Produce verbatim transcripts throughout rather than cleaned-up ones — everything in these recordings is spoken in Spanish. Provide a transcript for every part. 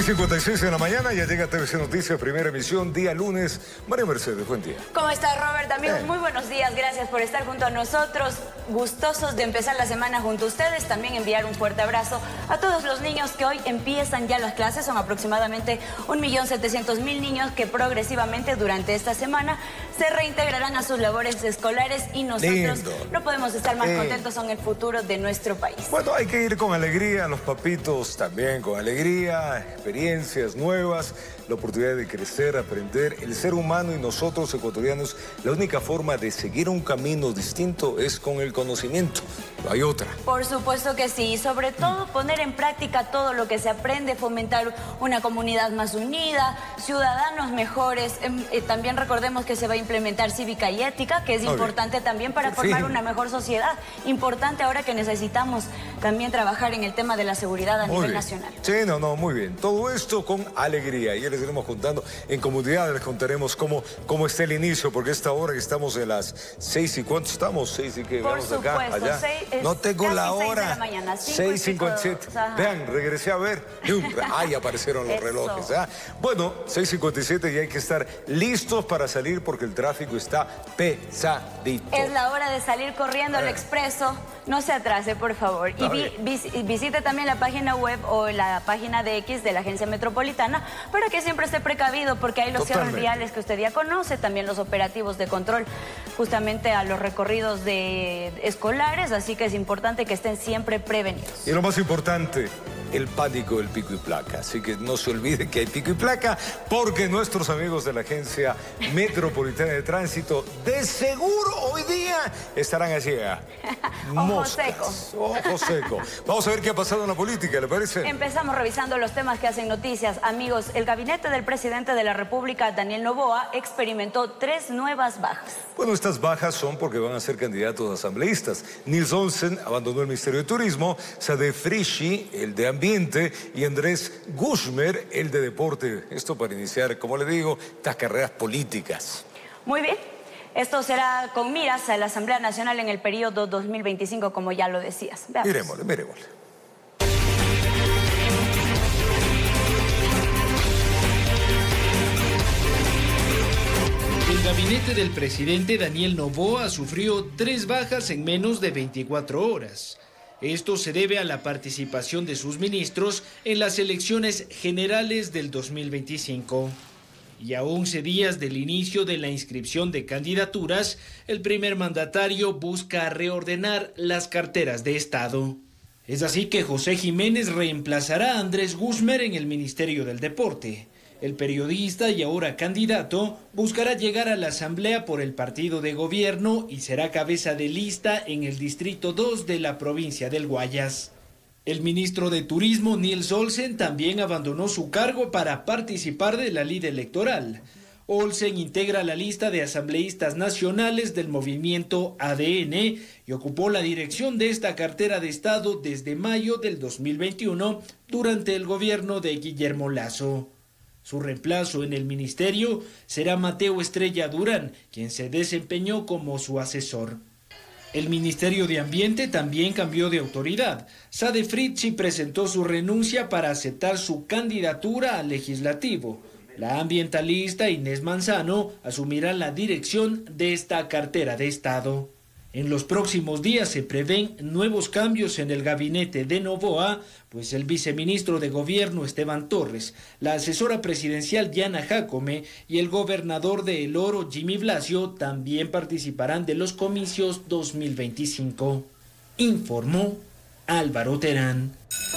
seis cincuenta y seis de la mañana, ya llega T V C Noticias, primera emisión, día lunes. María Mercedes, buen día. ¿Cómo está, Robert? Amigos, Eh. muy buenos días. Gracias por estar junto a nosotros. Gustosos de empezar la semana junto a ustedes. También enviar un fuerte abrazo a todos los niños que hoy empiezan ya las clases. Son aproximadamente un millón setecientos mil niños que progresivamente durante esta semana se reintegrarán a sus labores escolares y nosotros Lindo. no podemos estar más Eh. contentos con el futuro de nuestro país. Bueno, hay que ir con alegría, los papitos también con alegría, experiencias nuevas, la oportunidad de crecer, aprender. El ser humano y nosotros ecuatorianos, la única forma de seguir un camino distinto es con el conocimiento. No hay otra. Por supuesto que sí, y sobre todo poner en práctica todo lo que se aprende, fomentar una comunidad más unida, ciudadanos mejores. Eh, también recordemos que se va a implementar cívica y ética, que es Muy importante bien. también para Por formar fin. una mejor sociedad. Importante ahora que necesitamos también trabajar en el tema de la seguridad a Muy nivel bien. nacional. Sí, no, no, muy bien. Todo esto con alegría. Ya les iremos contando en comunidad, les contaremos cómo, cómo está el inicio, porque esta hora que estamos en las seis y cuánto estamos, seis y que Por vamos acá, supuesto, allá. seis- es No tengo casi la seis de hora. la mañana, cinco y seis cincuenta y siete. pico, ajá. Vean, regresé a ver. Ay, aparecieron los Eso. relojes. ¿Ah? Bueno, seis cincuenta y siete y hay que estar listos para salir porque el tráfico está pesadito. Es la hora de salir corriendo al Eh. expreso. No se atrase, por favor. Y Está vi- bien. vis- y visite también la página web o la página de X de la Agencia Metropolitana para que siempre esté precavido, porque hay los cierres Totalmente. viales que usted ya conoce, también los operativos de control justamente a los recorridos de escolares, así que es importante que estén siempre prevenidos. Y lo más importante, el pánico del pico y placa. Así que no se olviden que hay pico y placa, porque nuestros amigos de la Agencia Metropolitana de Tránsito de seguro hoy día estarán allí. ¿eh? Ojo seco. Ojo seco. Vamos a ver qué ha pasado en la política, ¿le parece? Empezamos revisando los temas que hacen noticias. Amigos, el gabinete del presidente de la República, Daniel Noboa, experimentó tres nuevas bajas. Bueno, estas bajas son porque van a ser candidatos asambleístas. Nils Olsen abandonó el Ministerio de Turismo, Sade Frischie, el de Ambiente, y Andrés Gushmer, el de Deporte. Esto para iniciar, como le digo, estas carreras políticas. Muy bien. Esto será con miras a la Asamblea Nacional en el periodo dos mil veinticinco, como ya lo decías. Veamos. Miremosle, miremosle. El gabinete del presidente Daniel Noboa sufrió tres bajas en menos de veinticuatro horas. Esto se debe a la participación de sus ministros en las elecciones generales del dos mil veinticinco. Y a once días del inicio de la inscripción de candidaturas, el primer mandatario busca reordenar las carteras de Estado. Es así que José Jiménez reemplazará a Andrés Gushmer en el Ministerio del Deporte. El periodista y ahora candidato buscará llegar a la Asamblea por el partido de gobierno y será cabeza de lista en el Distrito dos de la provincia del Guayas. El ministro de Turismo, Nils Olsen, también abandonó su cargo para participar de la lid electoral. Olsen integra la lista de asambleístas nacionales del movimiento A D N y ocupó la dirección de esta cartera de Estado desde mayo del dos mil veintiuno durante el gobierno de Guillermo Lasso. Su reemplazo en el ministerio será Mateo Estrella Durán, quien se desempeñó como su asesor. El Ministerio de Ambiente también cambió de autoridad. Sade Frischie presentó su renuncia para aceptar su candidatura al legislativo. La ambientalista Inés Manzano asumirá la dirección de esta cartera de Estado. En los próximos días se prevén nuevos cambios en el gabinete de Noboa, pues el viceministro de Gobierno Esteban Torres, la asesora presidencial Diana Jácome y el gobernador de El Oro Jimmy Blasio también participarán de los comicios dos mil veinticinco. Informó Álvaro Terán.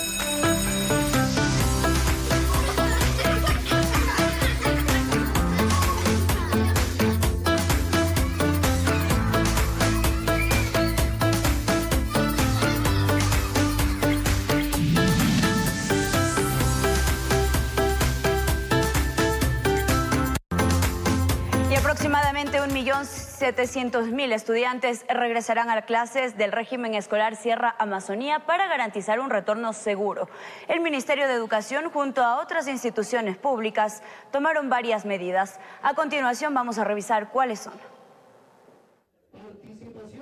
Aproximadamente un millón setecientos mil estudiantes regresarán a clases del régimen escolar Sierra Amazonía para garantizar un retorno seguro. El Ministerio de Educación junto a otras instituciones públicas tomaron varias medidas. A continuación vamos a revisar cuáles son.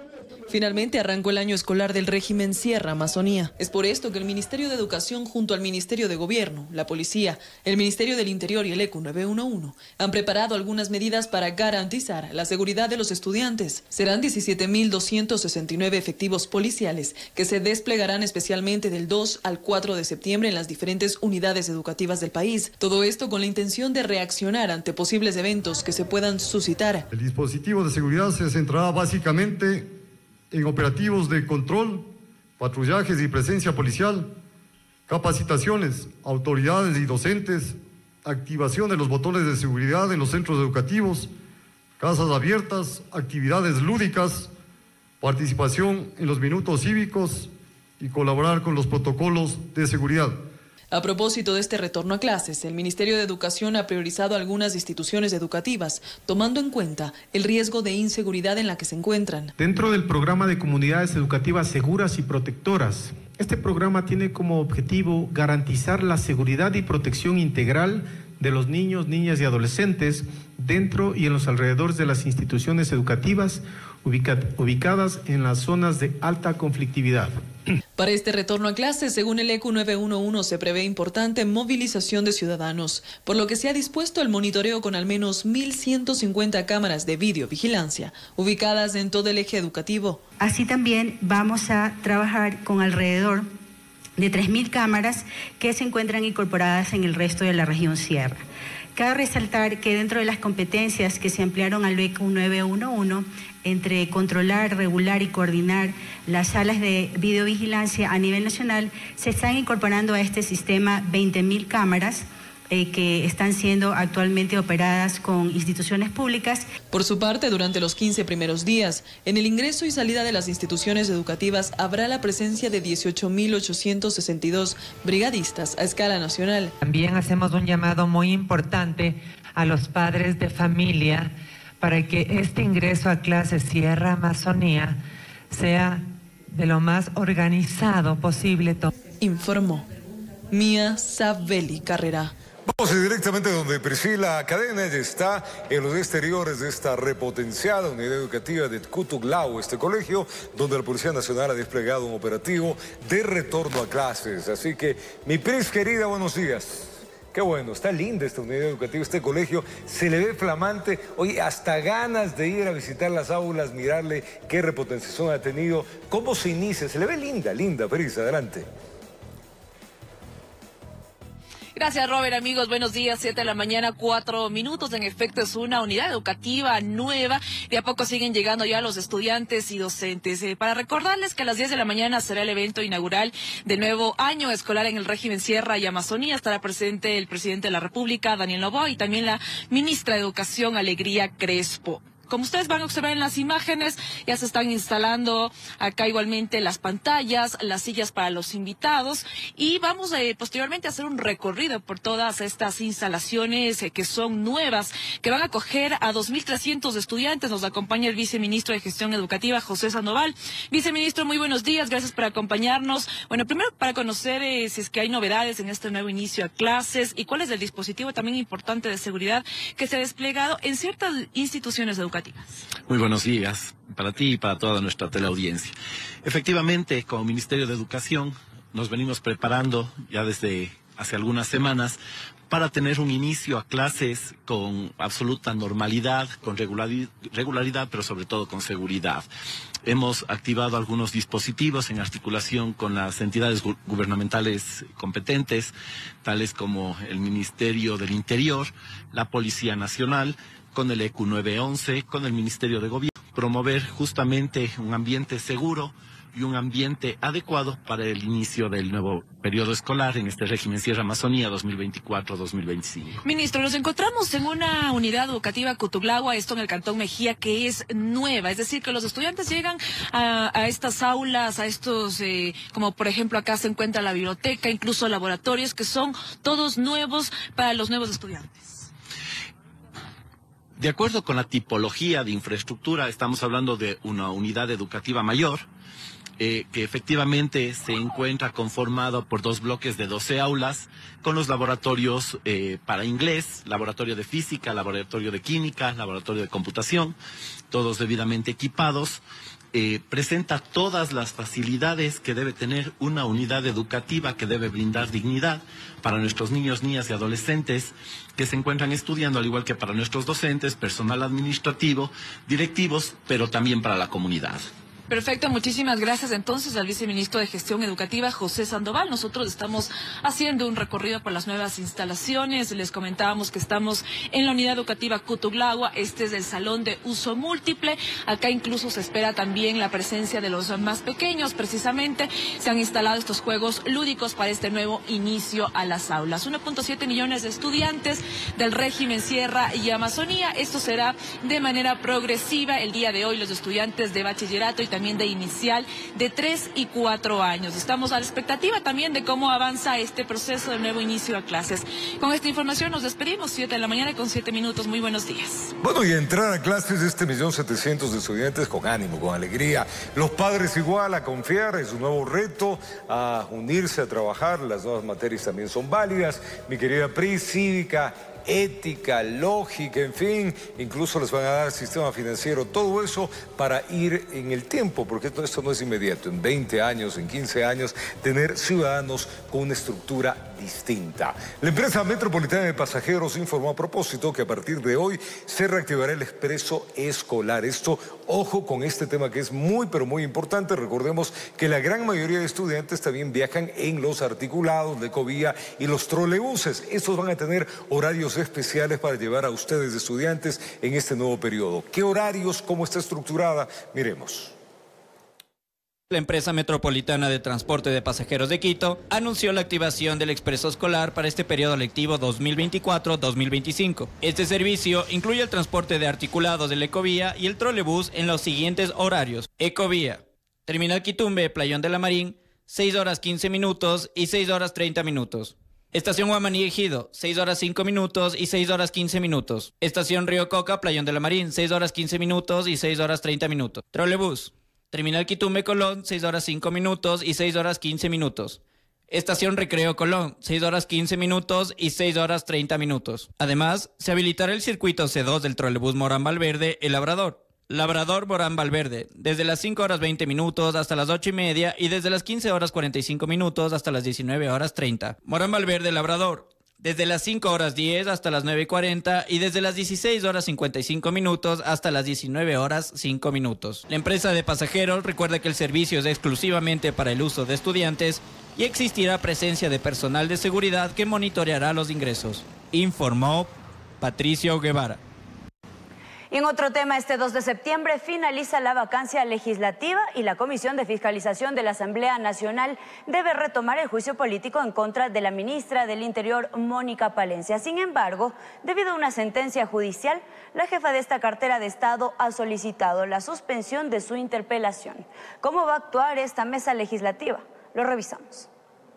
Finalmente arrancó el año escolar del régimen Sierra Amazonía. Es por esto que el Ministerio de Educación junto al Ministerio de Gobierno, la Policía, el Ministerio del Interior y el E C U nueve uno uno han preparado algunas medidas para garantizar la seguridad de los estudiantes. Serán diecisiete mil doscientos sesenta y nueve efectivos policiales que se desplegarán especialmente del dos al cuatro de septiembre en las diferentes unidades educativas del país. Todo esto con la intención de reaccionar ante posibles eventos que se puedan suscitar. El dispositivo de seguridad se centrará básicamente en operativos de control, patrullajes y presencia policial, capacitaciones, autoridades y docentes, activación de los botones de seguridad en los centros educativos, casas abiertas, actividades lúdicas, participación en los minutos cívicos y colaborar con los protocolos de seguridad. A propósito de este retorno a clases, el Ministerio de Educación ha priorizado algunas instituciones educativas, tomando en cuenta el riesgo de inseguridad en la que se encuentran. Dentro del programa de comunidades educativas seguras y protectoras, este programa tiene como objetivo garantizar la seguridad y protección integral de los niños, niñas y adolescentes dentro y en los alrededores de las instituciones educativas ubica- ubicadas en las zonas de alta conflictividad. Para este retorno a clases, según el E C U nueve uno uno, se prevé importante movilización de ciudadanos, por lo que se ha dispuesto el monitoreo con al menos mil ciento cincuenta cámaras de videovigilancia ubicadas en todo el eje educativo. Así también vamos a trabajar con alrededor de tres mil cámaras que se encuentran incorporadas en el resto de la región Sierra. Cabe resaltar que dentro de las competencias que se ampliaron al E C U nueve uno uno, entre controlar, regular y coordinar las salas de videovigilancia a nivel nacional, se están incorporando a este sistema veinte mil cámaras eh, que están siendo actualmente operadas con instituciones públicas. Por su parte, durante los quince primeros días, en el ingreso y salida de las instituciones educativas habrá la presencia de dieciocho mil ochocientos sesenta y dos brigadistas a escala nacional. También hacemos un llamado muy importante a los padres de familia para que este ingreso a clases Sierra Amazonía sea de lo más organizado posible. Informó Mía Sabeli Carrera. Vamos a ir directamente donde Priscila Cadena. Ella está en los exteriores de esta repotenciada unidad educativa de Cutuglao, este colegio donde la Policía Nacional ha desplegado un operativo de retorno a clases. Así que, mi Pris querida, buenos días. Qué bueno, está linda esta unidad educativa, este colegio, se le ve flamante. Oye, hasta ganas de ir a visitar las aulas, mirarle qué repotenciación ha tenido. ¿Cómo se inicia? Se le ve linda, linda, Pris, adelante. Gracias, Robert. Amigos, buenos días. Siete de la mañana, cuatro minutos. En efecto, es una unidad educativa nueva. De a poco siguen llegando ya los estudiantes y docentes. Eh, para recordarles que a las diez de la mañana será el evento inaugural del nuevo año escolar en el régimen Sierra y Amazonía. Estará presente el presidente de la República, Daniel Noboa, y también la ministra de Educación, Alegría Crespo. Como ustedes van a observar en las imágenes, ya se están instalando acá igualmente las pantallas, las sillas para los invitados, y vamos eh, posteriormente a hacer un recorrido por todas estas instalaciones eh, que son nuevas, que van a acoger a dos mil trescientos estudiantes. Nos acompaña el viceministro de Gestión Educativa, José Sandoval. Viceministro, muy buenos días, gracias por acompañarnos. Bueno, primero para conocer eh, si es que hay novedades en este nuevo inicio a clases y cuál es el dispositivo también importante de seguridad que se ha desplegado en ciertas instituciones educativas. Muy buenos días para ti y para toda nuestra teleaudiencia. Efectivamente, como Ministerio de Educación nos venimos preparando ya desde hace algunas semanas para tener un inicio a clases con absoluta normalidad, con regularidad, regularidad, pero sobre todo con seguridad. Hemos activado algunos dispositivos en articulación con las entidades gu- gubernamentales competentes, tales como el Ministerio del Interior, la Policía Nacional, con el E C U nueve once, con el Ministerio de Gobierno, promover justamente un ambiente seguro y un ambiente adecuado para el inicio del nuevo periodo escolar en este régimen Sierra Amazonía dos mil veinticuatro dos mil veinticinco. Ministro, nos encontramos en una unidad educativa Cutuglao, esto en el Cantón Mejía, que es nueva, es decir, que los estudiantes llegan a, a estas aulas, a estos, eh, como por ejemplo acá se encuentra la biblioteca, incluso laboratorios, que son todos nuevos para los nuevos estudiantes. De acuerdo con la tipología de infraestructura, estamos hablando de una unidad educativa mayor, eh, que efectivamente se encuentra conformado por dos bloques de doce aulas, con los laboratorios eh, para inglés, laboratorio de física, laboratorio de química, laboratorio de computación, todos debidamente equipados. eh, presenta todas las facilidades que debe tener una unidad educativa que debe brindar dignidad para nuestros niños, niñas y adolescentes que se encuentran estudiando, al igual que para nuestros docentes, personal administrativo, directivos, pero también para la comunidad. Perfecto, muchísimas gracias entonces al viceministro de Gestión Educativa, José Sandoval. Nosotros estamos haciendo un recorrido por las nuevas instalaciones. Les comentábamos que estamos en la unidad educativa Cutuglagua. Este es el salón de uso múltiple. Acá incluso se espera también la presencia de los más pequeños. Precisamente se han instalado estos juegos lúdicos para este nuevo inicio a las aulas. uno punto siete millones de estudiantes del régimen Sierra y Amazonía. Esto será de manera progresiva. El día de hoy los estudiantes de bachillerato y también de inicial de tres y cuatro años. Estamos a la expectativa también de cómo avanza este proceso de nuevo inicio a clases. Con esta información nos despedimos, siete de la mañana con siete minutos. Muy buenos días. Bueno, y entrar a clases de este millón setecientos de estudiantes con ánimo, con alegría. Los padres igual a confiar en su nuevo reto, a unirse a trabajar. Las nuevas materias también son válidas. Mi querida Pri, cívica, ética, lógica, en fin, incluso les van a dar sistema financiero, todo eso para ir en el tiempo, porque todo esto no es inmediato, en veinte años, en quince años, tener ciudadanos con una estructura distinta. La empresa metropolitana de pasajeros informó a propósito que a partir de hoy se reactivará el expreso escolar. Esto, ojo con este tema que es muy, pero muy importante. Recordemos que la gran mayoría de estudiantes también viajan en los articulados de Ecovía y los trolebuses. Estos van a tener horarios especiales para llevar a ustedes estudiantes en este nuevo periodo. ¿Qué horarios? ¿Cómo está estructurada? Miremos. La empresa metropolitana de transporte de pasajeros de Quito anunció la activación del expreso escolar para este periodo lectivo dos mil veinticuatro dos mil veinticinco. Este servicio incluye el transporte de articulados del Ecovía y el trolebús en los siguientes horarios. Ecovía, Terminal Quitumbe, Playón de la Marín, seis horas quince minutos y seis horas treinta minutos. Estación Guamaní Ejido, seis horas cinco minutos y seis horas quince minutos. Estación Río Coca, Playón de la Marín, seis horas quince minutos y seis horas treinta minutos. Trolebús, Terminal Quitumbe Colón, seis horas cinco minutos y seis horas quince minutos. Estación Recreo Colón, seis horas quince minutos y seis horas treinta minutos. Además, se habilitará el circuito C dos del trolebús Morán Valverde, El Labrador. Labrador Morán Valverde, desde las cinco horas veinte minutos hasta las ocho y media y desde las quince horas cuarenta y cinco minutos hasta las diecinueve horas treinta. Morán Valverde Labrador, desde las cinco horas diez hasta las nueve y cuarenta y desde las dieciséis horas cincuenta y cinco minutos hasta las diecinueve horas cinco minutos. La empresa de pasajeros recuerda que el servicio es exclusivamente para el uso de estudiantes y existirá presencia de personal de seguridad que monitoreará los ingresos, informó Patricio Guevara. Y en otro tema, este dos de septiembre finaliza la vacancia legislativa y la Comisión de Fiscalización de la Asamblea Nacional debe retomar el juicio político en contra de la ministra del Interior, Mónica Palencia. Sin embargo, debido a una sentencia judicial, la jefa de esta cartera de Estado ha solicitado la suspensión de su interpelación. ¿Cómo va a actuar esta mesa legislativa? Lo revisamos.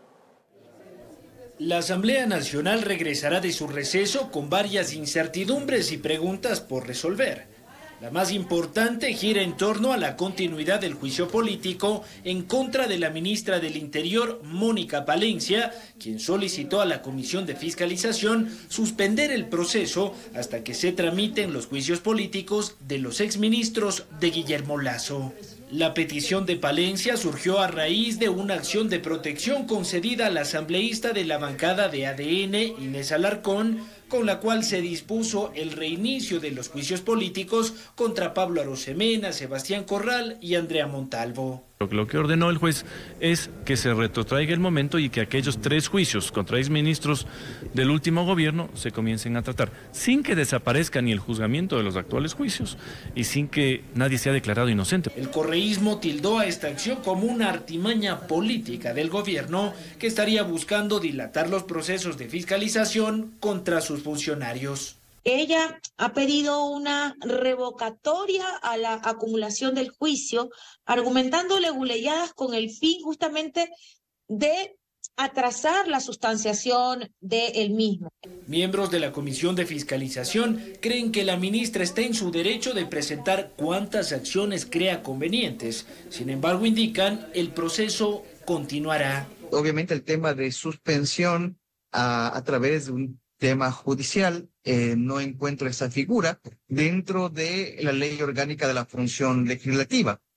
La Asamblea Nacional regresará de su receso con varias incertidumbres y preguntas por resolver. La más importante gira en torno a la continuidad del juicio político en contra de la ministra del Interior, Mónica Palencia, quien solicitó a la Comisión de Fiscalización suspender el proceso hasta que se tramiten los juicios políticos de los exministros de Guillermo Lasso. La petición de Palencia surgió a raíz de una acción de protección concedida a la asambleísta de la bancada de A D N, Inés Alarcón, con la cual se dispuso el reinicio de los juicios políticos contra Pablo Arosemena, Sebastián Corral y Andrea Montalvo. Lo que ordenó el juez es que se retrotraiga el momento y que aquellos tres juicios contra exministros del último gobierno se comiencen a tratar, sin que desaparezca ni el juzgamiento de los actuales juicios y sin que nadie sea declarado inocente. El correísmo tildó a esta acción como una artimaña política del gobierno que estaría buscando dilatar los procesos de fiscalización contra sus funcionarios. Ella ha pedido una revocatoria a la acumulación del juicio, argumentando leguleyadas con el fin justamente de atrasar la sustanciación del mismo. Miembros de la Comisión de Fiscalización creen que la ministra está en su derecho de presentar cuantas acciones crea convenientes. Sin embargo, indican el proceso continuará. Obviamente el tema de suspensión a, a través de un tema judicial, eh, no encuentro esa figura dentro de la ley orgánica de la función legislativa.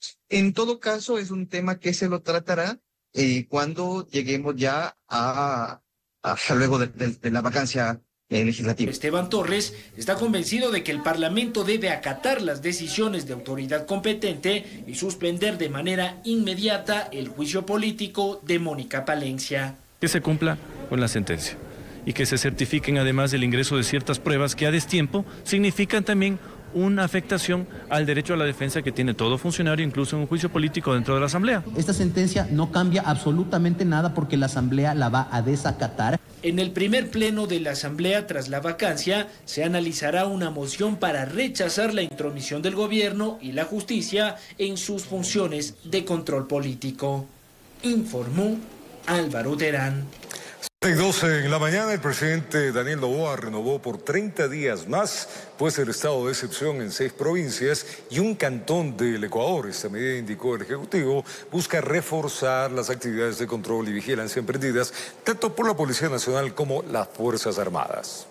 En todo caso, es un tema que se lo tratará eh, cuando lleguemos ya a, a, a luego de, de, de la vacancia eh, legislativa. Esteban Torres está convencido de que el Parlamento debe acatar las decisiones de autoridad competente y suspender de manera inmediata el juicio político de Mónica Palencia. Que se cumpla con la sentencia y que se certifiquen además el ingreso de ciertas pruebas que a destiempo significan también una afectación al derecho a la defensa que tiene todo funcionario, incluso en un juicio político dentro de la Asamblea. Esta sentencia no cambia absolutamente nada porque la Asamblea la va a desacatar. En el primer pleno de la Asamblea tras la vacancia se analizará una moción para rechazar la intromisión del gobierno y la justicia en sus funciones de control político. Informó Álvaro Terán. doce en la mañana, el presidente Daniel Noboa renovó por treinta días más, pues el estado de excepción en seis provincias y un cantón del Ecuador. Esta medida, indicó el Ejecutivo, busca reforzar las actividades de control y vigilancia emprendidas tanto por la Policía Nacional como las Fuerzas Armadas.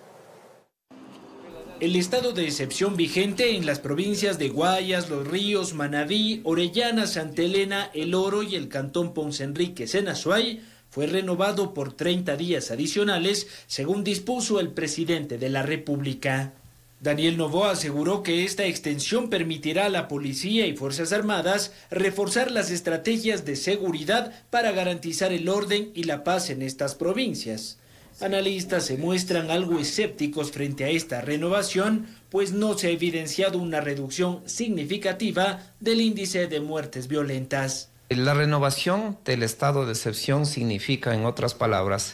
El estado de excepción vigente en las provincias de Guayas, Los Ríos, Manabí, Orellana, Santa Elena, El Oro y el cantón Ponce Enríquez en Azuay fue renovado por treinta días adicionales, según dispuso el presidente de la República. Daniel Noboa aseguró que esta extensión permitirá a la policía y Fuerzas Armadas reforzar las estrategias de seguridad para garantizar el orden y la paz en estas provincias. Analistas se muestran algo escépticos frente a esta renovación, pues no se ha evidenciado una reducción significativa del índice de muertes violentas. La renovación del estado de excepción significa, en otras palabras,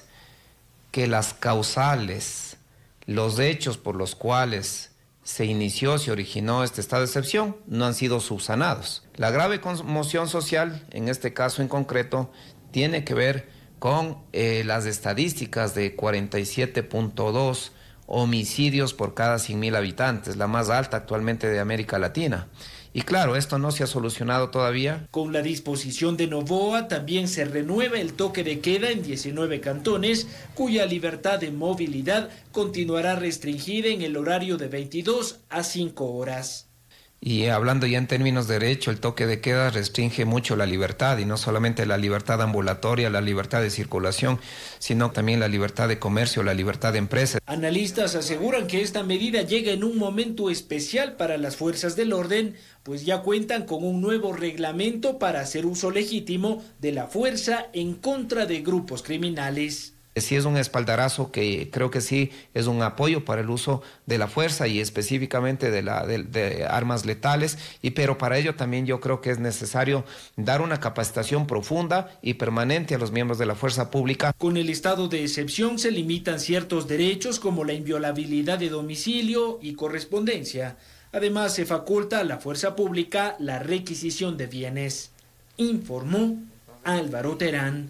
que las causales, los hechos por los cuales se inició, se originó este estado de excepción, no han sido subsanados. La grave conmoción social, en este caso en concreto, tiene que ver con eh, las estadísticas de cuarenta y siete punto dos homicidios por cada cien mil habitantes, la más alta actualmente de América Latina. Y claro, esto no se ha solucionado todavía. Con la disposición de Noboa también se renueva el toque de queda en diecinueve cantones, cuya libertad de movilidad continuará restringida en el horario de veintidós a cinco horas. Y hablando ya en términos de derecho, el toque de queda restringe mucho la libertad, y no solamente la libertad ambulatoria, la libertad de circulación, sino también la libertad de comercio, la libertad de empresa. Analistas aseguran que esta medida llega en un momento especial para las fuerzas del orden, pues ya cuentan con un nuevo reglamento para hacer uso legítimo de la fuerza en contra de grupos criminales. Sí es un espaldarazo que creo que sí es un apoyo para el uso de la fuerza y específicamente de, la, de, de armas letales, y pero para ello también yo creo que es necesario dar una capacitación profunda y permanente a los miembros de la fuerza pública. Con el estado de excepción se limitan ciertos derechos como la inviolabilidad de domicilio y correspondencia. Además se faculta a la fuerza pública la requisición de bienes. Informó Álvaro Terán.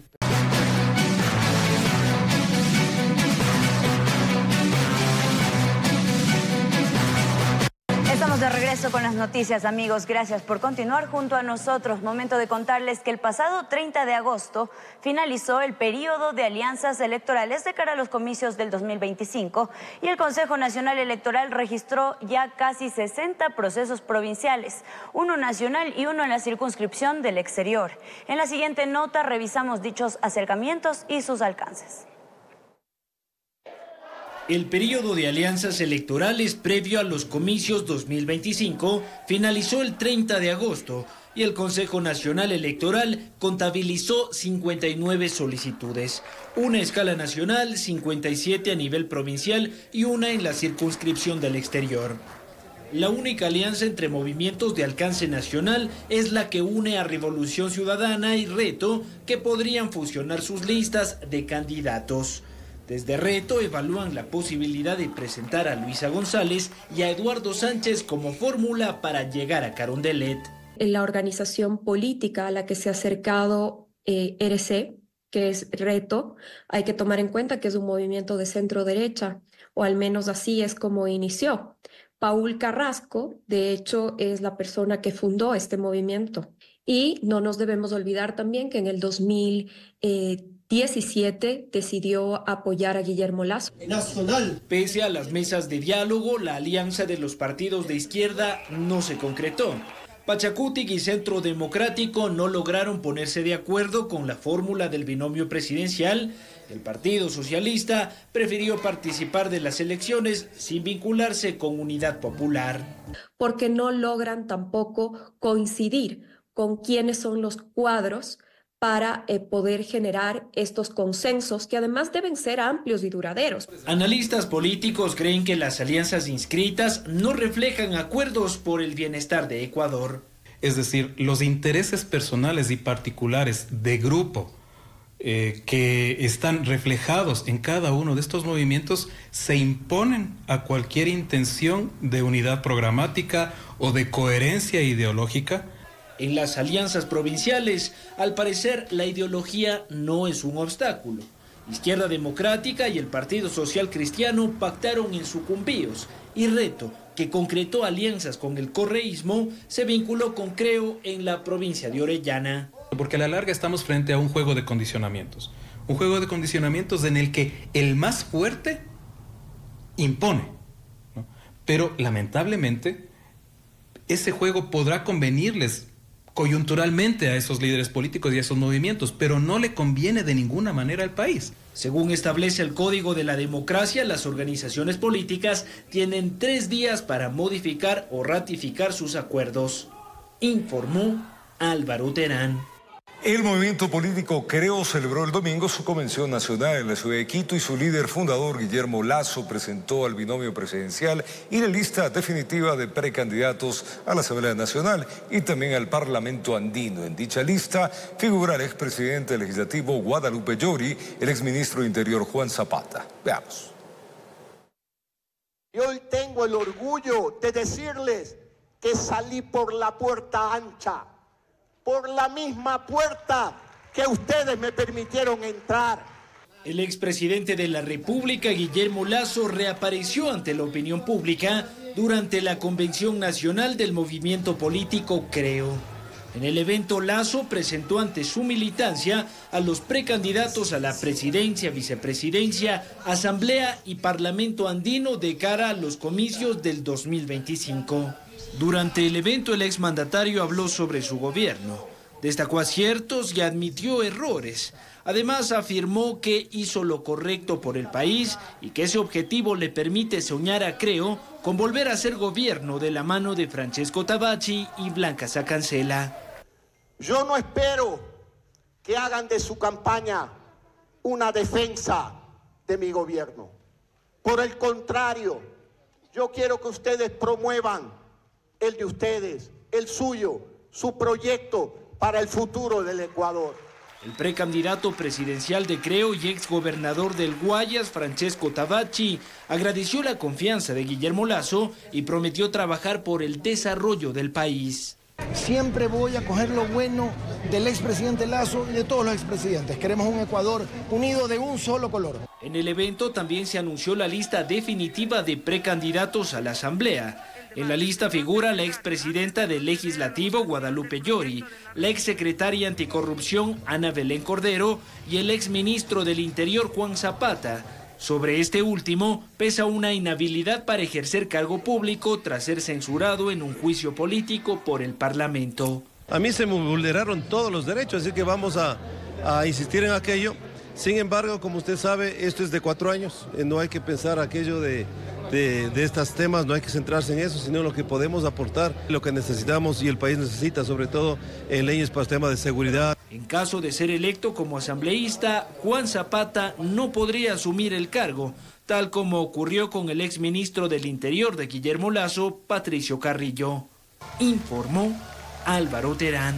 Estamos de regreso con las noticias, amigos. Gracias por continuar junto a nosotros. Momento de contarles que el pasado treinta de agosto finalizó el periodo de alianzas electorales de cara a los comicios del dos mil veinticinco y el Consejo Nacional Electoral registró ya casi sesenta procesos provinciales, uno nacional y uno en la circunscripción del exterior. En la siguiente nota revisamos dichos acercamientos y sus alcances. El periodo de alianzas electorales previo a los comicios dos mil veinticinco finalizó el treinta de agosto y el Consejo Nacional Electoral contabilizó cincuenta y nueve solicitudes, una a escala nacional, cincuenta y siete a nivel provincial y una en la circunscripción del exterior. La única alianza entre movimientos de alcance nacional es la que une a Revolución Ciudadana y Reto, que podrían fusionar sus listas de candidatos. Desde Reto evalúan la posibilidad de presentar a Luisa González y a Eduardo Sánchez como fórmula para llegar a Carondelet. En la organización política a la que se ha acercado eh, R C, que es Reto, hay que tomar en cuenta que es un movimiento de centro-derecha, o al menos así es como inició. Paul Carrasco, de hecho, es la persona que fundó este movimiento. Y no nos debemos olvidar también que en el dos mil diecisiete decidió apoyar a Guillermo Lasso. Nacional. Pese a las mesas de diálogo, la alianza de los partidos de izquierda no se concretó. Pachacutic y Centro Democrático no lograron ponerse de acuerdo con la fórmula del binomio presidencial. El Partido Socialista prefirió participar de las elecciones sin vincularse con Unidad Popular. Porque no logran tampoco coincidir con quiénes son los cuadros para eh, poder generar estos consensos que además deben ser amplios y duraderos. Analistas políticos creen que las alianzas inscritas no reflejan acuerdos por el bienestar de Ecuador. Es decir, los intereses personales y particulares de grupo eh, que están reflejados en cada uno de estos movimientos se imponen a cualquier intención de unidad programática o de coherencia ideológica. En las alianzas provinciales, al parecer, la ideología no es un obstáculo. Izquierda Democrática y el Partido Social Cristiano pactaron en Sucumbíos y Reto, que concretó alianzas con el correísmo, se vinculó con Creo en la provincia de Orellana. Porque a la larga estamos frente a un juego de condicionamientos. Un juego de condicionamientos en el que el más fuerte impone, ¿no? Pero lamentablemente ese juego podrá convenirles coyunturalmente a esos líderes políticos y a esos movimientos, pero no le conviene de ninguna manera al país. Según establece el Código de la Democracia, las organizaciones políticas tienen tres días para modificar o ratificar sus acuerdos, informó Álvaro Terán. El movimiento político Creo celebró el domingo su convención nacional en la ciudad de Quito y su líder fundador, Guillermo Lasso, presentó al binomio presidencial y la lista definitiva de precandidatos a la Asamblea Nacional y también al Parlamento Andino. En dicha lista figura el expresidente legislativo Guadalupe Llori, el exministro de Interior Juan Zapata. Veamos. Y hoy tengo el orgullo de decirles que salí por la puerta ancha, por la misma puerta que ustedes me permitieron entrar. El expresidente de la República, Guillermo Lasso, reapareció ante la opinión pública durante la Convención Nacional del Movimiento Político Creo. En el evento, Lasso presentó ante su militancia a los precandidatos a la presidencia, vicepresidencia, asamblea y parlamento andino de cara a los comicios del dos mil veinticinco. Durante el evento, el exmandatario habló sobre su gobierno, destacó aciertos y admitió errores. Además, afirmó que hizo lo correcto por el país y que ese objetivo le permite soñar a Creo con volver a ser gobierno de la mano de Francesco Tabacci y Blanca Sacancela. Yo no espero que hagan de su campaña una defensa de mi gobierno. Por el contrario, yo quiero que ustedes promuevan el de ustedes, el suyo, su proyecto para el futuro del Ecuador. El precandidato presidencial de Creo y exgobernador del Guayas, Francesco Tabacci, agradeció la confianza de Guillermo Lasso y prometió trabajar por el desarrollo del país. Siempre voy a coger lo bueno del expresidente Lasso y de todos los expresidentes. Queremos un Ecuador unido de un solo color. En el evento también se anunció la lista definitiva de precandidatos a la Asamblea. En la lista figura la expresidenta del Legislativo, Guadalupe Llori, la exsecretaria anticorrupción, Ana Belén Cordero, y el exministro del Interior, Juan Zapata. Sobre este último, pesa una inhabilidad para ejercer cargo público tras ser censurado en un juicio político por el Parlamento. A mí se me vulneraron todos los derechos, así que vamos a, a insistir en aquello. Sin embargo, como usted sabe, esto es de cuatro años. No hay que pensar aquello de, de, de estos temas, no hay que centrarse en eso, sino en lo que podemos aportar, lo que necesitamos y el país necesita, sobre todo en leyes para el tema de seguridad. En caso de ser electo como asambleísta, Juan Zapata no podría asumir el cargo, tal como ocurrió con el exministro del Interior de Guillermo Lasso, Patricio Carrillo. Informó Álvaro Terán.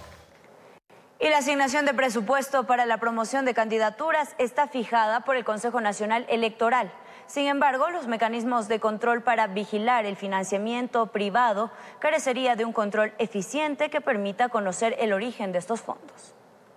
Y la asignación de presupuesto para la promoción de candidaturas está fijada por el Consejo Nacional Electoral. Sin embargo, los mecanismos de control para vigilar el financiamiento privado carecería de un control eficiente que permita conocer el origen de estos fondos.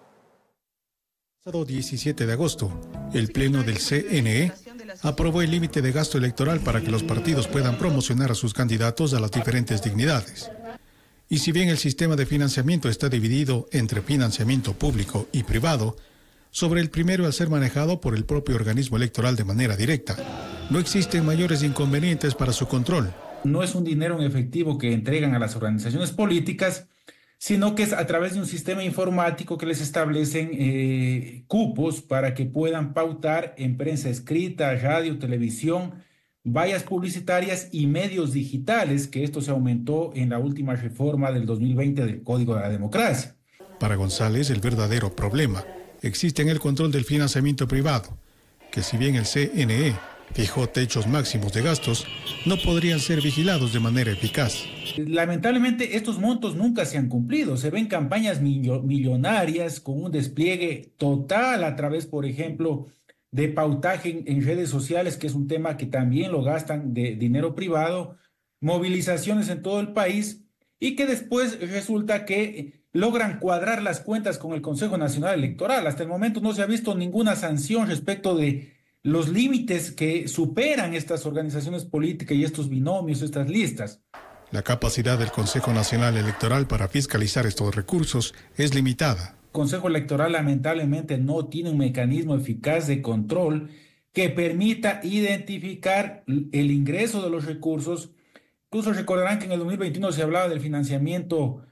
El pasado diecisiete de agosto, el Pleno del C N E aprobó el límite de gasto electoral para que los partidos puedan promocionar a sus candidatos a las diferentes dignidades. Y si bien el sistema de financiamiento está dividido entre financiamiento público y privado, sobre el primero al ser manejado por el propio organismo electoral de manera directa, no existen mayores inconvenientes para su control, No es un dinero en efectivo que entregan a las organizaciones políticas, sino que es a través de un sistema informático que les establecen eh, cupos para que puedan pautar en prensa escrita, radio, televisión, vallas publicitarias y medios digitales, que esto se aumentó en la última reforma del dos mil veinte del Código de la Democracia. Para González, el verdadero problema existe en el control del financiamiento privado, que si bien el C N E fijó techos máximos de gastos, no podrían ser vigilados de manera eficaz. Lamentablemente estos montos nunca se han cumplido. Se ven campañas millonarias con un despliegue total a través, por ejemplo, de pautaje en, en redes sociales, que es un tema que también lo gastan de dinero privado, movilizaciones en todo el país, y que después resulta que logran cuadrar las cuentas con el Consejo Nacional Electoral. Hasta el momento no se ha visto ninguna sanción respecto de los límites que superan estas organizaciones políticas y estos binomios, estas listas. La capacidad del Consejo Nacional Electoral para fiscalizar estos recursos es limitada. El Consejo Electoral lamentablemente no tiene un mecanismo eficaz de control que permita identificar el ingreso de los recursos. Incluso recordarán que en el dos mil veintiuno se hablaba del financiamiento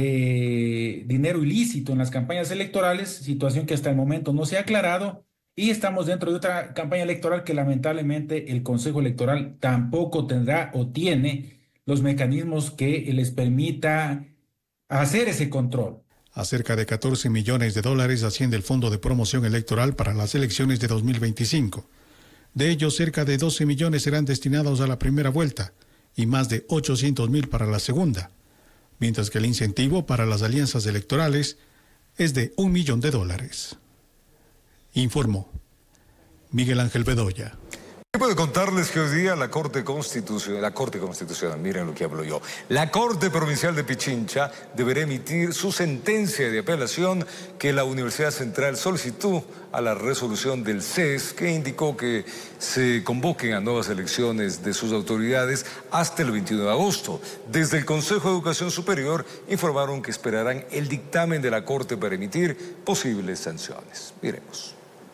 de dinero ilícito en las campañas electorales, situación que hasta el momento no se ha aclarado, y estamos dentro de otra campaña electoral que lamentablemente el Consejo Electoral tampoco tendrá o tiene los mecanismos que les permita hacer ese control. A cerca de catorce millones de dólares asciende el Fondo de Promoción Electoral para las elecciones de dos mil veinticinco. De ellos, cerca de doce millones serán destinados a la primera vuelta y más de ochocientos mil para la segunda, mientras que el incentivo para las alianzas electorales es de un millón de dólares. Informó Miguel Ángel Bedoya. Puedo contarles que hoy día la Corte Constitucional, la Corte Constitucional, miren lo que hablo yo, la Corte Provincial de Pichincha deberá emitir su sentencia de apelación que la Universidad Central solicitó a la resolución del C E S, que indicó que se convoquen a nuevas elecciones de sus autoridades hasta el veintiuno de agosto. Desde el Consejo de Educación Superior informaron que esperarán el dictamen de la Corte para emitir posibles sanciones. Miremos.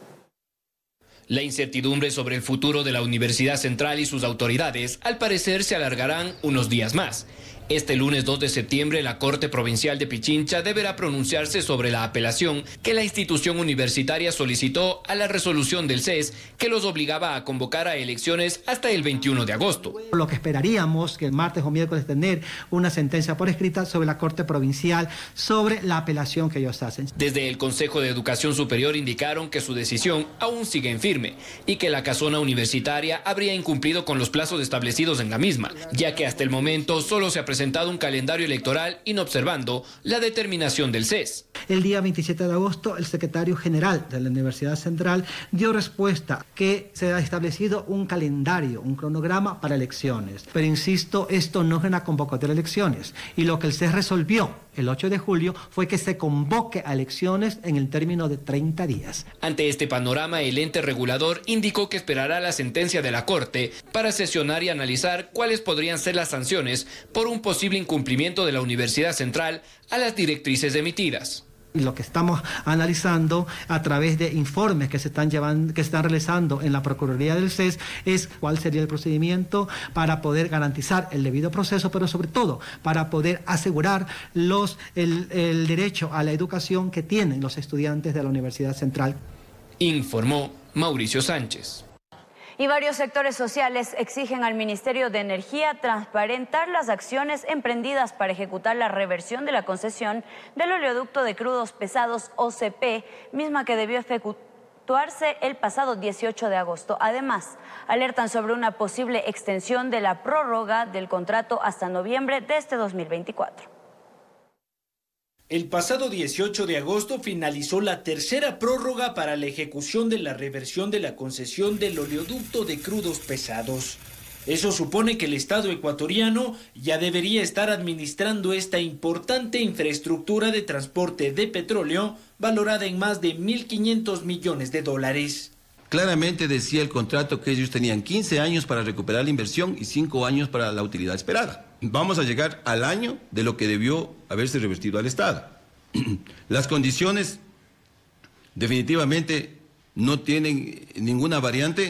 La incertidumbre sobre el futuro de la Universidad Central y sus autoridades al parecer se alargarán unos días más. Este lunes dos de septiembre la Corte Provincial de Pichincha deberá pronunciarse sobre la apelación que la institución universitaria solicitó a la resolución del C E S que los obligaba a convocar a elecciones hasta el veintiuno de agosto. Lo que esperaríamos que el martes o miércoles tener una sentencia por escrita sobre la Corte Provincial sobre la apelación que ellos hacen. Desde el Consejo de Educación Superior indicaron que su decisión aún sigue en firme y que la casona universitaria habría incumplido con los plazos establecidos en la misma, ya que hasta el momento solo se ha presentado un calendario electoral inobservando la determinación del C E S. El día veintisiete de agosto, el secretario general de la Universidad Central dio respuesta que se ha establecido un calendario, un cronograma para elecciones. Pero insisto, esto no es una convocatoria de elecciones. Y lo que el C E S resolvió el ocho de julio fue que se convoque a elecciones en el término de treinta días. Ante este panorama, el ente regulador indicó que esperará la sentencia de la Corte para sesionar y analizar cuáles podrían ser las sanciones por un posible incumplimiento de la Universidad Central a las directrices emitidas. Y lo que estamos analizando a través de informes que se están llevando, que se están realizando en la Procuraduría del C E S es cuál sería el procedimiento para poder garantizar el debido proceso, pero sobre todo para poder asegurar los, el, el derecho a la educación que tienen los estudiantes de la Universidad Central. Informó Mauricio Sánchez. Y varios sectores sociales exigen al Ministerio de Energía transparentar las acciones emprendidas para ejecutar la reversión de la concesión del oleoducto de crudos pesados O C P, misma que debió efectuarse el pasado dieciocho de agosto. Además, alertan sobre una posible extensión de la prórroga del contrato hasta noviembre de este dos mil veinticuatro. El pasado dieciocho de agosto finalizó la tercera prórroga para la ejecución de la reversión de la concesión del oleoducto de crudos pesados. Eso supone que el Estado ecuatoriano ya debería estar administrando esta importante infraestructura de transporte de petróleo valorada en más de mil quinientos millones de dólares. Claramente decía el contrato que ellos tenían quince años para recuperar la inversión y cinco años para la utilidad esperada. Vamos a llegar al año de lo que debió haberse revertido al Estado. Las condiciones definitivamente no tienen ninguna variante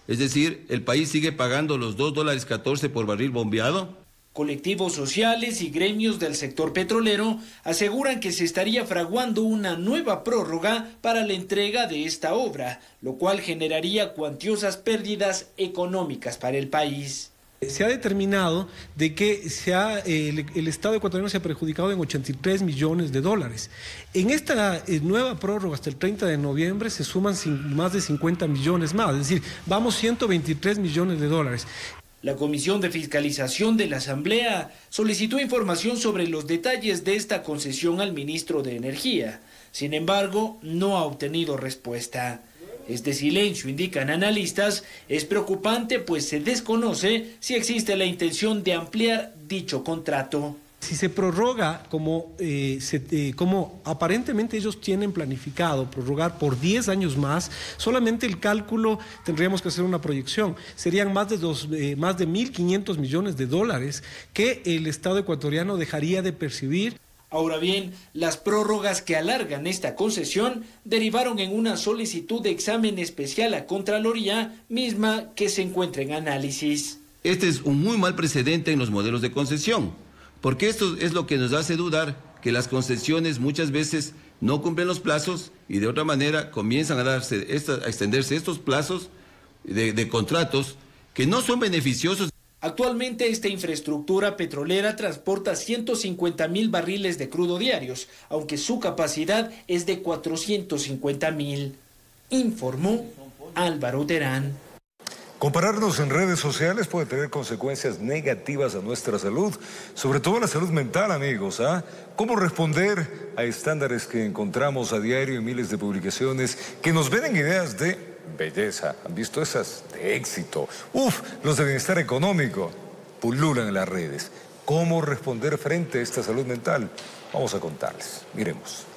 Es decir, el país sigue pagando los dos dólares catorce por barril bombeado. Colectivos sociales y gremios del sector petrolero aseguran que se estaría fraguando una nueva prórroga para la entrega de esta obra, lo cual generaría cuantiosas pérdidas económicas para el país. Se ha determinado de que se ha, eh, el, el Estado ecuatoriano se ha perjudicado en ochenta y tres millones de dólares. En esta eh, nueva prórroga hasta el treinta de noviembre se suman sin, más de cincuenta millones más, es decir, vamos ciento veintitrés millones de dólares. La Comisión de Fiscalización de la Asamblea solicitó información sobre los detalles de esta concesión al ministro de Energía. Sin embargo, no ha obtenido respuesta. Este silencio, indican analistas, es preocupante pues se desconoce si existe la intención de ampliar dicho contrato. Si se prorroga como, eh, se, eh, como aparentemente ellos tienen planificado prorrogar por diez años más, solamente el cálculo tendríamos que hacer una proyección. Serían más de, dos, eh, más de mil quinientos millones de dólares que el Estado ecuatoriano dejaría de percibir. Ahora bien, las prórrogas que alargan esta concesión derivaron en una solicitud de examen especial a Contraloría, misma que se encuentra en análisis. Este es un muy mal precedente en los modelos de concesión, porque esto es lo que nos hace dudar que las concesiones muchas veces no cumplen los plazos y de otra manera comienzan a, darse esta, a extenderse estos plazos de, de contratos que no son beneficiosos. Actualmente esta infraestructura petrolera transporta ciento cincuenta mil barriles de crudo diarios, aunque su capacidad es de cuatrocientos cincuenta mil, informó Álvaro Terán. Compararnos en redes sociales puede tener consecuencias negativas a nuestra salud, sobre todo a la salud mental, amigos. ¿ah? ¿Cómo responder a estándares que encontramos a diario en miles de publicaciones que nos venden ideas de belleza? ¿Han visto esas? De éxito. Uf, los de bienestar económico pululan en las redes. ¿Cómo responder frente a esta salud mental? Vamos a contarles. Miremos.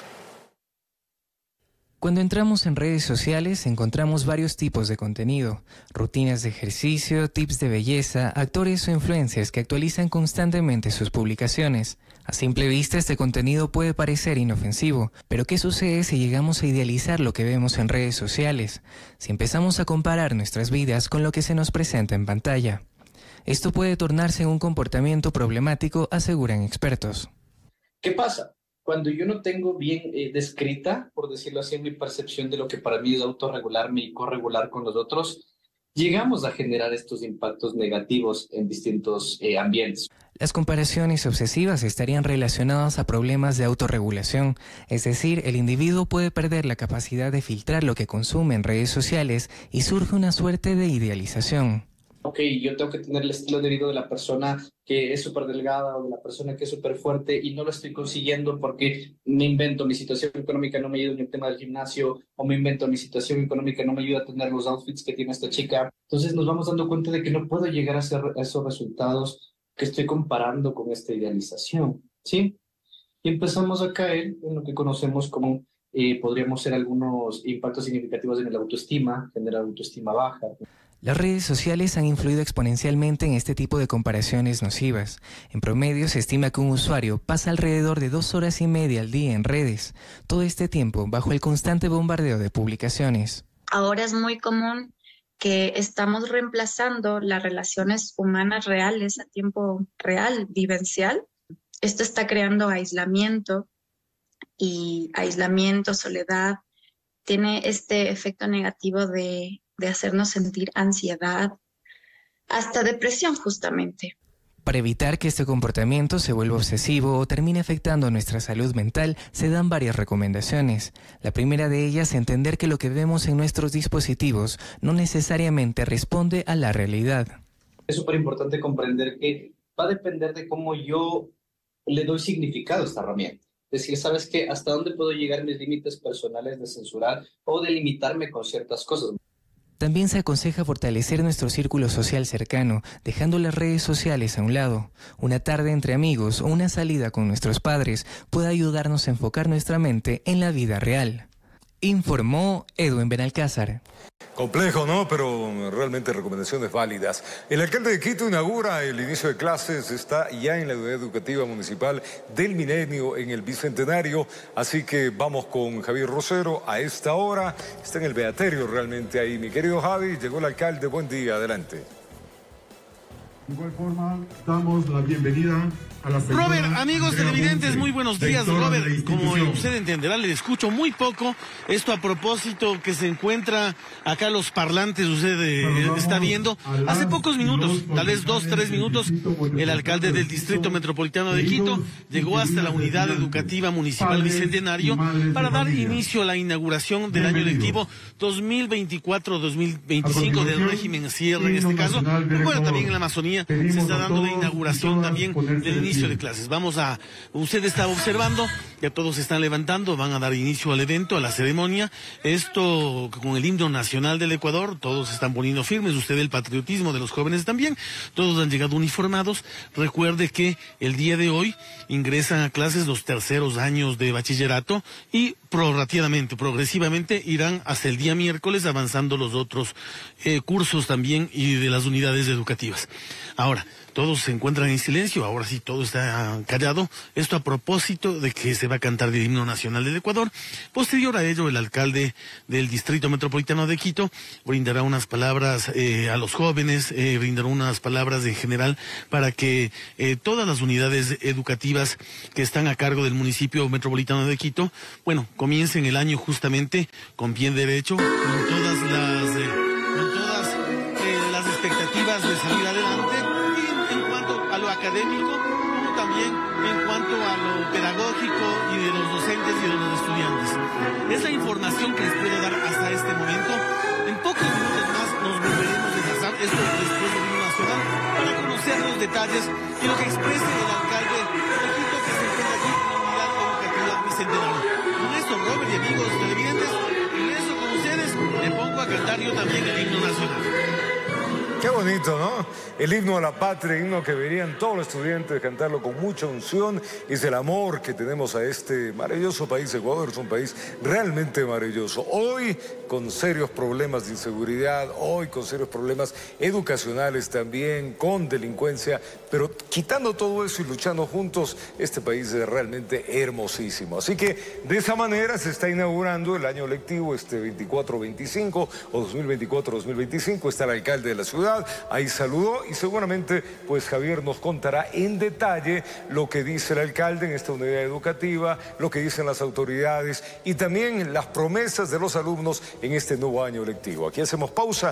Cuando entramos en redes sociales encontramos varios tipos de contenido, rutinas de ejercicio, tips de belleza, actores o influencers que actualizan constantemente sus publicaciones. A simple vista este contenido puede parecer inofensivo, pero ¿qué sucede si llegamos a idealizar lo que vemos en redes sociales? Si empezamos a comparar nuestras vidas con lo que se nos presenta en pantalla. Esto puede tornarse en un comportamiento problemático, aseguran expertos. ¿Qué pasa? Cuando yo no tengo bien eh, descrita, por decirlo así, mi percepción de lo que para mí es autorregularme y corregular con los otros, llegamos a generar estos impactos negativos en distintos eh, ambientes. Las comparaciones obsesivas estarían relacionadas a problemas de autorregulación, es decir, el individuo puede perder la capacidad de filtrar lo que consume en redes sociales y surge una suerte de idealización. Ok, yo tengo que tener el estilo de vida de la persona que es súper delgada o de la persona que es súper fuerte y no lo estoy consiguiendo porque me invento, mi situación económica no me ayuda en el tema del gimnasio o me invento, mi situación económica no me ayuda a tener los outfits que tiene esta chica. Entonces nos vamos dando cuenta de que no puedo llegar a, hacer, a esos resultados que estoy comparando con esta idealización, ¿sí? Y empezamos a caer en lo que conocemos como, eh, podríamos ser algunos impactos significativos en la autoestima, generar autoestima baja. Las redes sociales han influido exponencialmente en este tipo de comparaciones nocivas. En promedio se estima que un usuario pasa alrededor de dos horas y media al día en redes, todo este tiempo bajo el constante bombardeo de publicaciones. Ahora es muy común que estamos reemplazando las relaciones humanas reales a tiempo real, vivencial. Esto está creando aislamiento y aislamiento, soledad, tiene este efecto negativo de de hacernos sentir ansiedad, hasta depresión justamente. Para evitar que este comportamiento se vuelva obsesivo o termine afectando nuestra salud mental, se dan varias recomendaciones. La primera de ellas, entender que lo que vemos en nuestros dispositivos no necesariamente responde a la realidad. Es súper importante comprender que va a depender de cómo yo le doy significado a esta herramienta. Es decir, ¿sabes qué? ¿Hasta dónde puedo llegar mis límites personales de censurar o de limitarme con ciertas cosas? También se aconseja fortalecer nuestro círculo social cercano, dejando las redes sociales a un lado. Una tarde entre amigos o una salida con nuestros padres puede ayudarnos a enfocar nuestra mente en la vida real. Informó Edwin Benalcázar. Complejo, ¿no? Pero realmente recomendaciones válidas. El alcalde de Quito inaugura el inicio de clases, está ya en la unidad educativa municipal del Milenio en el Bicentenario, así que vamos con Javier Rosero a esta hora. Está en el Beaterio realmente ahí. Mi querido Javi, llegó el alcalde, buen día, adelante. De igual forma, damos la bienvenida a la señora Robert, amigos televidentes, muy buenos días. Robert, como usted entenderá, le escucho muy poco. Esto a propósito que se encuentra acá los parlantes, usted eh, está viendo. Hace pocos minutos, tal vez dos, tres minutos, el alcalde del Distrito Metropolitano de Quito llegó hasta la Unidad Educativa Municipal Bicentenario para dar inicio a la inauguración del año lectivo dos mil veinticuatro dos mil veinticinco del régimen cierre en este caso. Bueno, también en la Amazonía se está dando la inauguración también del inicio de clases. Vamos a, usted está observando, ya todos se están levantando, van a dar inicio al evento, a la ceremonia. Esto con el himno nacional del Ecuador, todos se están poniendo firmes. Usted ve el patriotismo de los jóvenes también, todos han llegado uniformados. Recuerde que el día de hoy ingresan a clases los terceros años de bachillerato y prorrateadamente, progresivamente irán hasta el día miércoles avanzando los otros eh, cursos también y de las unidades educativas. Ahora, todos se encuentran en silencio, ahora sí todo está callado. Esto a propósito de que se va a cantar el himno nacional del Ecuador. Posterior a ello, el alcalde del Distrito Metropolitano de Quito brindará unas palabras eh, a los jóvenes, eh, brindará unas palabras en general para que eh, todas las unidades educativas que están a cargo del municipio metropolitano de Quito, bueno, comiencen el año justamente con pie derecho, con todas las, eh, con todas eh, las expectativas de salir adelante. A lo académico, como también en cuanto a lo pedagógico y de los docentes y de los estudiantes. Es la información que les puedo dar hasta este momento. En pocos minutos más nos volveremos a enlazar, esto después del himno nacional, para conocer los detalles y lo que exprese el alcalde de Quito que se encuentra aquí en la unidad educativa bicentenario. Con esto, Robert y amigos televidentes, en eso con ustedes me pongo a cantar yo también el himno nacional. Qué bonito, ¿no? El himno a la patria, himno que verían todos los estudiantes cantarlo con mucha unción. Es el amor que tenemos a este maravilloso país. Ecuador es un país realmente maravilloso. Hoy con serios problemas de inseguridad, hoy con serios problemas educacionales también, con delincuencia, pero quitando todo eso y luchando juntos, este país es realmente hermosísimo. Así que de esa manera se está inaugurando el año lectivo, este veinticuatro veinticinco o dos mil veinticuatro dos mil veinticinco. Está el alcalde de la ciudad. Ahí saludó y seguramente pues Javier nos contará en detalle lo que dice el alcalde en esta unidad educativa, lo que dicen las autoridades y también las promesas de los alumnos en este nuevo año lectivo. Aquí hacemos pausa.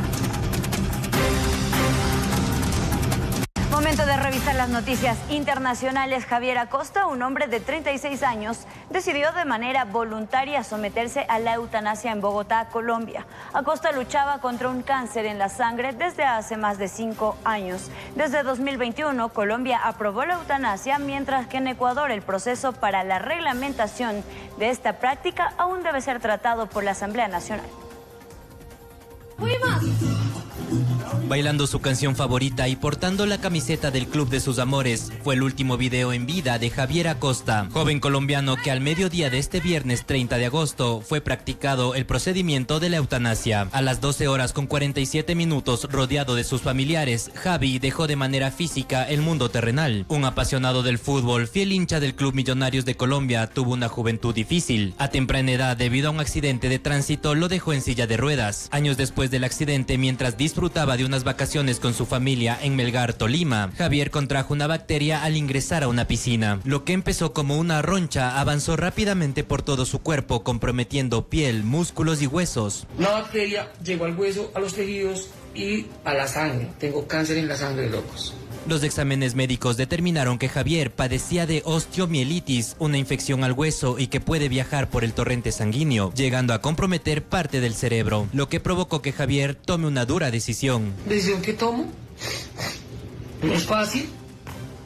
Momento de revisar las noticias internacionales. Javier Acosta, un hombre de treinta y seis años, decidió de manera voluntaria someterse a la eutanasia en Bogotá, Colombia. Acosta luchaba contra un cáncer en la sangre desde hace más de cinco años. Desde dos mil veintiuno, Colombia aprobó la eutanasia, mientras que en Ecuador el proceso para la reglamentación de esta práctica aún debe ser tratado por la Asamblea Nacional. ¡Fuimos! Bailando su canción favorita y portando la camiseta del Club de sus Amores, fue el último video en vida de Javier Acosta, joven colombiano que al mediodía de este viernes treinta de agosto fue practicado el procedimiento de la eutanasia. A las doce horas con cuarenta y siete minutos, rodeado de sus familiares, Javi dejó de manera física el mundo terrenal. Un apasionado del fútbol, fiel hincha del Club Millonarios de Colombia, tuvo una juventud difícil. A temprana edad, debido a un accidente de tránsito, lo dejó en silla de ruedas. Años después del accidente, mientras disfrutaba de unas vacaciones con su familia en Melgar, Tolima, Javier contrajo una bacteria al ingresar a una piscina. Lo que empezó como una roncha avanzó rápidamente por todo su cuerpo, comprometiendo piel, músculos y huesos. La bacteria llegó al hueso, a los tejidos y a la sangre. Tengo cáncer en la sangre, locos. Los exámenes médicos determinaron que Javier padecía de osteomielitis, una infección al hueso y que puede viajar por el torrente sanguíneo, llegando a comprometer parte del cerebro, lo que provocó que Javier tome una dura decisión. ¿Decisión que tomo? No es fácil,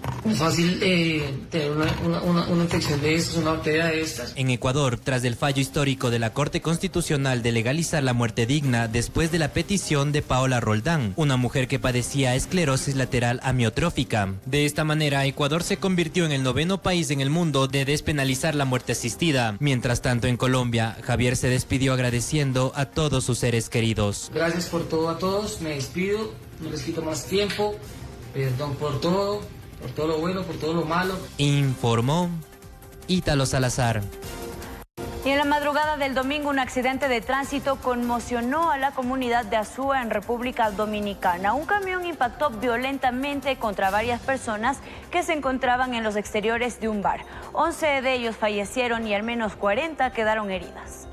No es fácil eh, tener una, una, una, una infección de estas, una bacteria de estas. En Ecuador, tras el fallo histórico de la Corte Constitucional de legalizar la muerte digna después de la petición de Paola Roldán, una mujer que padecía esclerosis lateral amiotrófica. De esta manera, Ecuador se convirtió en el noveno país en el mundo de despenalizar la muerte asistida. Mientras tanto, en Colombia, Javier se despidió agradeciendo a todos sus seres queridos. Gracias por todo a todos, me despido, no les quito más tiempo, perdón por todo. Por todo lo bueno, por todo lo malo. Informó Ítalo Salazar. Y en la madrugada del domingo, un accidente de tránsito conmocionó a la comunidad de Azúa en República Dominicana. Un camión impactó violentamente contra varias personas que se encontraban en los exteriores de un bar. once de ellos fallecieron y al menos cuarenta quedaron heridas.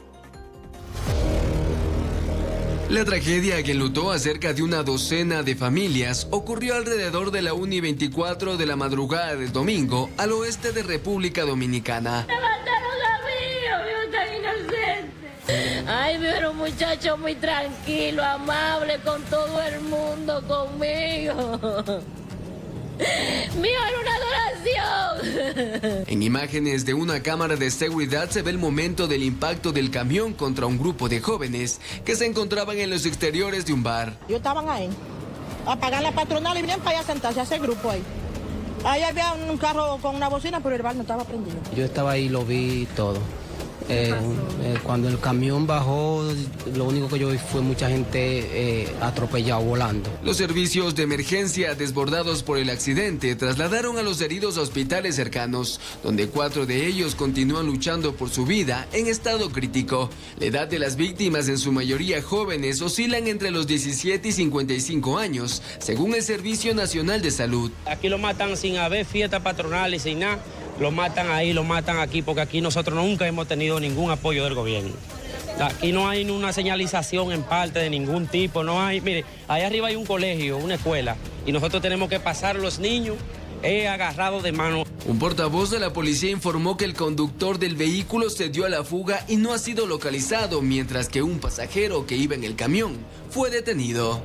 La tragedia que enlutó a cerca de una docena de familias ocurrió alrededor de la una y veinticuatro de la madrugada del domingo al oeste de República Dominicana. ¡Me mataron a mí! ¡Mi hijo tan inocente! Ay, mi era un muchacho muy tranquilo, amable con todo el mundo, conmigo. ¡Mío, era una adoración! En imágenes de una cámara de seguridad se ve el momento del impacto del camión contra un grupo de jóvenes que se encontraban en los exteriores de un bar. Yo estaban ahí, a pagar la patronal y vinieron para allá a sentarse a ese grupo ahí. Ahí había un carro con una bocina, pero el bar no estaba prendido. Yo estaba ahí, lo vi todo. Eh, eh, cuando el camión bajó, lo único que yo vi fue mucha gente eh, atropellada, volando. Los servicios de emergencia desbordados por el accidente trasladaron a los heridos a hospitales cercanos, donde cuatro de ellos continúan luchando por su vida en estado crítico. La edad de las víctimas, en su mayoría jóvenes, oscilan entre los diecisiete y cincuenta y cinco años, según el Servicio Nacional de Salud. Aquí lo matan sin haber fiesta patronal y sin nada. Lo matan ahí, lo matan aquí, porque aquí nosotros nunca hemos tenido ningún apoyo del gobierno. Aquí no hay una señalización en parte de ningún tipo, no hay, mire, ahí arriba hay un colegio, una escuela, y nosotros tenemos que pasar los niños eh, agarrados de mano. Un portavoz de la policía informó que el conductor del vehículo se dio a la fuga y no ha sido localizado, mientras que un pasajero que iba en el camión fue detenido.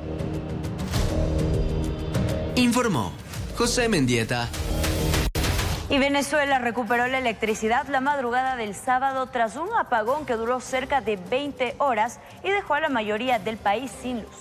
Informó José Mendieta. Y Venezuela recuperó la electricidad la madrugada del sábado tras un apagón que duró cerca de veinte horas y dejó a la mayoría del país sin luz.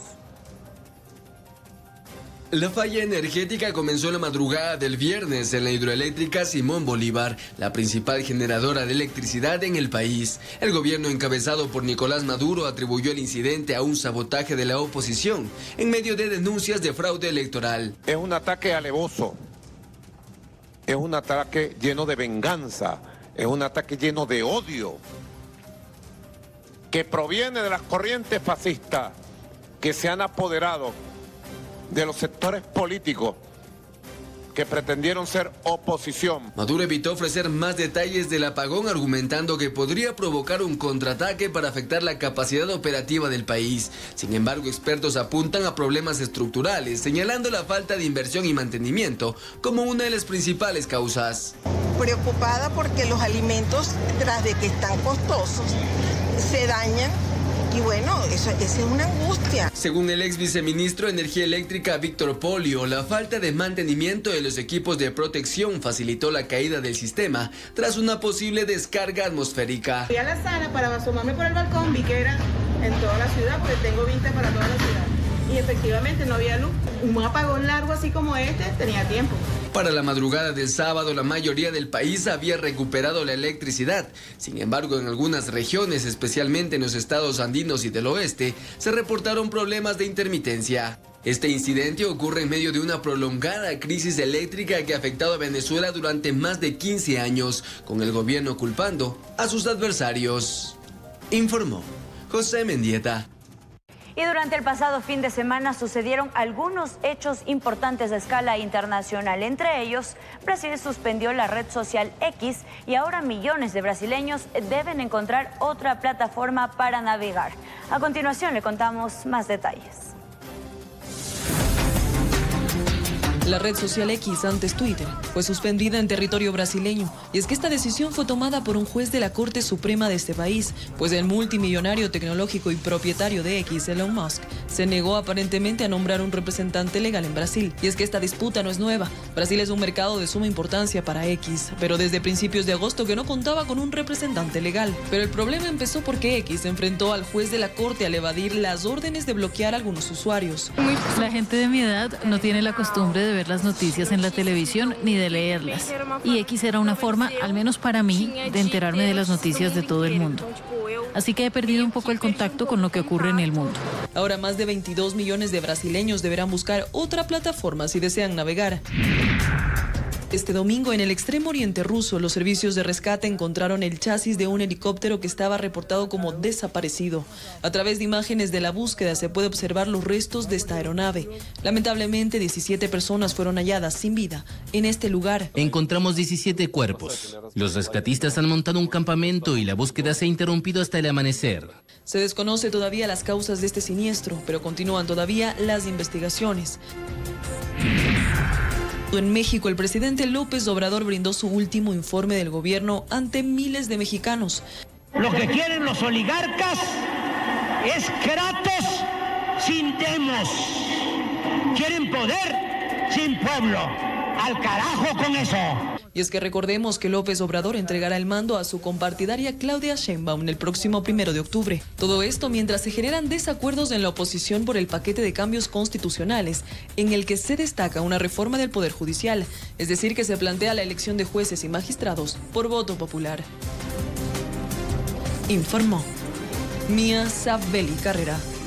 La falla energética comenzó la madrugada del viernes en la hidroeléctrica Simón Bolívar, la principal generadora de electricidad en el país. El gobierno encabezado por Nicolás Maduro atribuyó el incidente a un sabotaje de la oposición en medio de denuncias de fraude electoral. Es un ataque alevoso. Es un ataque lleno de venganza, es un ataque lleno de odio, que proviene de las corrientes fascistas que se han apoderado de los sectores políticos que pretendieron ser oposición. Maduro evitó ofrecer más detalles del apagón, argumentando que podría provocar un contraataque para afectar la capacidad operativa del país. Sin embargo, expertos apuntan a problemas estructurales, señalando la falta de inversión y mantenimiento como una de las principales causas. Preocupada porque los alimentos, tras de que están costosos, se dañan. Y bueno, eso, eso es una angustia. Según el ex viceministro de Energía Eléctrica, Víctor Polio, la falta de mantenimiento de los equipos de protección facilitó la caída del sistema tras una posible descarga atmosférica. Fui a la sala para asomarme por el balcón, vi que era en toda la ciudad, porque tengo vista para toda la ciudad. Y efectivamente no había luz. Un apagón largo así como este tenía tiempo. Para la madrugada del sábado, la mayoría del país había recuperado la electricidad. Sin embargo, en algunas regiones, especialmente en los estados andinos y del oeste, se reportaron problemas de intermitencia. Este incidente ocurre en medio de una prolongada crisis eléctrica que ha afectado a Venezuela durante más de quince años, con el gobierno culpando a sus adversarios. Informó José Mendieta. Y durante el pasado fin de semana sucedieron algunos hechos importantes a escala internacional. Entre ellos, Brasil suspendió la red social X y ahora millones de brasileños deben encontrar otra plataforma para navegar. A continuación le contamos más detalles. La red social X, antes Twitter, fue suspendida en territorio brasileño. Y es que esta decisión fue tomada por un juez de la Corte Suprema de este país, pues el multimillonario tecnológico y propietario de X, Elon Musk, se negó aparentemente a nombrar un representante legal en Brasil. Y es que esta disputa no es nueva. Brasil es un mercado de suma importancia para X, pero desde principios de agosto que no contaba con un representante legal. Pero el problema empezó porque X se enfrentó al juez de la Corte al evadir las órdenes de bloquear a algunos usuarios. La gente de mi edad no tiene la costumbre de ver las noticias en la televisión ni de leerlas. Y X era una forma, al menos para mí, de enterarme de las noticias de todo el mundo. Así que he perdido un poco el contacto con lo que ocurre en el mundo. Ahora más de veintidós millones de brasileños deberán buscar otra plataforma si desean navegar. Este domingo, en el extremo oriente ruso, los servicios de rescate encontraron el chasis de un helicóptero que estaba reportado como desaparecido. A través de imágenes de la búsqueda se puede observar los restos de esta aeronave. Lamentablemente, diecisiete personas fueron halladas sin vida en este lugar. Encontramos diecisiete cuerpos. Los rescatistas han montado un campamento y la búsqueda se ha interrumpido hasta el amanecer. Se desconoce todavía las causas de este siniestro, pero continúan todavía las investigaciones. En México, el presidente López Obrador brindó su último informe del gobierno ante miles de mexicanos. Lo que quieren los oligarcas es Kratos sin demos. Quieren poder sin pueblo. ¡Al carajo con eso! Y es que recordemos que López Obrador entregará el mando a su compartidaria Claudia Sheinbaum el próximo primero de octubre. Todo esto mientras se generan desacuerdos en la oposición por el paquete de cambios constitucionales, en el que se destaca una reforma del Poder Judicial, es decir, que se plantea la elección de jueces y magistrados por voto popular. Informó Mía Sabelli Carrera.